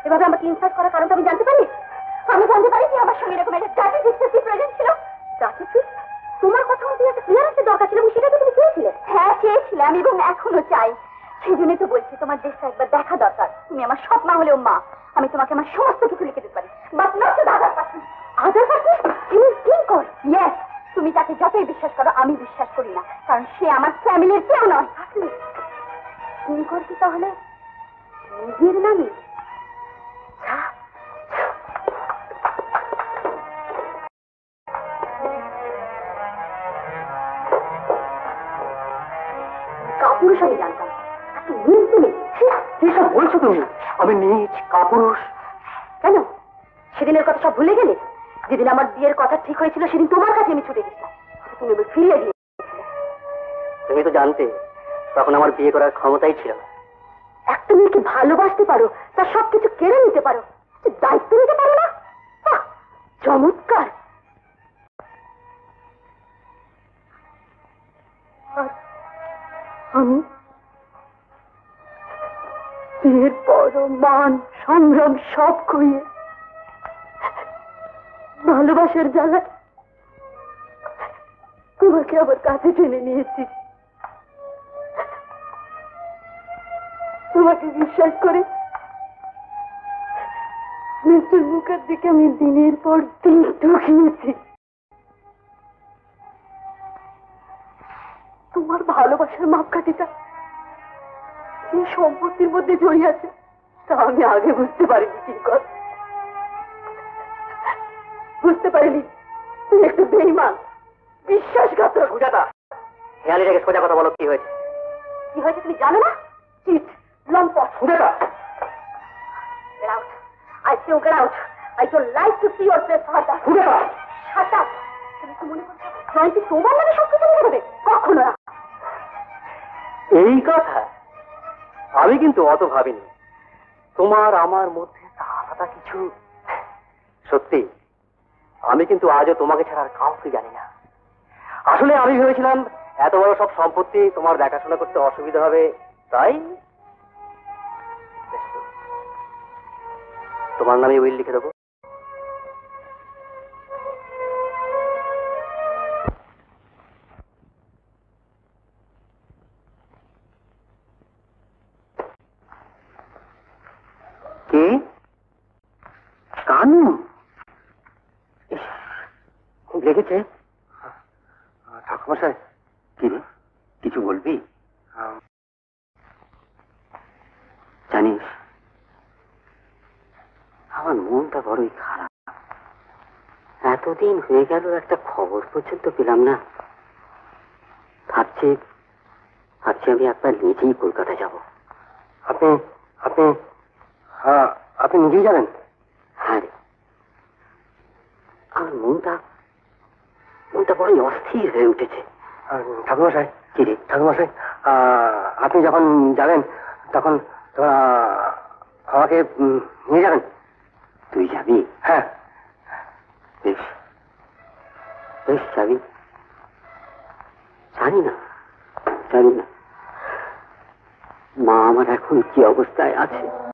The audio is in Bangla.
এভাবে আমাকে ইনসাল্ট করার কারণ আমি জানতে পারি? আমি জানতে পারি যে আমার সঙ্গে এরকম একটা ডাটা ফিক্সের প্রয়োজন ছিল। Data fix? তোমার কথা মতো একটা ক্লিয়ারেন্সের দরকার ছিল, সেটা তো তুমি চেয়েছিলে। হ্যাঁ চেয়েছিলাম, এবং এখনো চাই। সেই জন্যই তো বলছি তোমার দেশটা একবার দেখা দরকার। তুমি আমার সব না হলেও মা, আমি তোমাকে আমার সমস্ত কিছু লিখে দিতে পারি। But not to other person. Other person? Kinkar? Yes. তুমি তাকে যতই বিশ্বাস করো, আমি বিশ্বাস করি না, কারণ সে আমার ফ্যামিলির কেউ নয়। কিঙ্কর কি তাহলে নিজের নামে? কাপুরুষ আমি জানতাম, তুমি এসব বলছো? তুমি আমি নিজ কাপুরুষ? কেন সেদিনের কথা সব ভুলে গেলে? যেদিন আমার বিয়ের কথা ঠিক হয়েছিল সেদিন তোমার কাছে আমি ছুটে গেছিলাম, তুমি ফিরিয়ে দিয়ে। তুমি তো জানতে তখন আমার বিয়ে করার ক্ষমতাই ছিল না। একটা মেয়েকে ভালোবাসতে পারো, তার সবকিছু কেড়ে নিতে পারো, দায়িত্ব নিতে পারো না? চমৎকার। আমি বিয়ের পর মান সংগ্রাম সব খুইয়ে ভালোবাসার জ্বালায় তোমাকে আবার কাছে টেনে নিয়েছি। তোমাকে বিশ্বাস করে মৃত্যুর মুখের দিকে আমি দিনের পর দিন ঢুকিয়েছি। তোমার ভালোবাসার মাপকাঠিটা যে সম্পত্তির মধ্যে জড়িয়ে আছে তা আমি আগে বুঝতে পারিনি। কিঙ্কর, বুঝতে পারিনি তুই একটু বেঈমান, বিশ্বাসঘাতক। সুজাতা, হেয়ালিটাকে সোজা কথা বলো, কি হয়েছে? কি হয়েছে তুমি জানো না? চিট, লম্পট। Sujata, get out. I say get out. I don't like to see your face, father. Sujata, shut up. তুমি কি মনে করছো জয়ন্তী তোমার নামে সব কিছু লিখে দেবে? কখনো না। এই কথা আমি কিন্তু অত ভাবিনি। তোমার আমার মধ্যে আলাদা কিছু। সত্যি আমি কিন্তু আজও তোমাকে ছাড়া আর কাউকে জানি না। আসলে আমি ভেবেছিলাম এত বড় সব সম্পত্তি তোমার দেখাশোনা করতে অসুবিধা হবে, তাই তোমার নামে উইল লিখে দেবো। কে? কানু? খুব লেগেছে? ঠাকুরমশাই, কি রে, কিছু বলবি? জানিস আমার মনটা বড়ই খারাপ। এতদিন হয়ে গেল একটা খবর পর্যন্ত পেলাম না। ভাবছি আমি একবার নিজেই কলকাতা যাব। আপনি আপনি হ্যাঁ, আপনি নিজেই যাবেন? হ্যাঁ রে, আমার মনটা বড়ই অস্থির হয়ে উঠেছে। ঠাকুরমশাই, কি রে? ঠাকুরমশাই, আপনি যখন যাবেন তখন আমাকে নিয়ে যাবেন। তুই যাবি? হ্যাঁ। বেশ বেশ, যাবি। জানি না মা আমার এখন কি অবস্থায় আছে।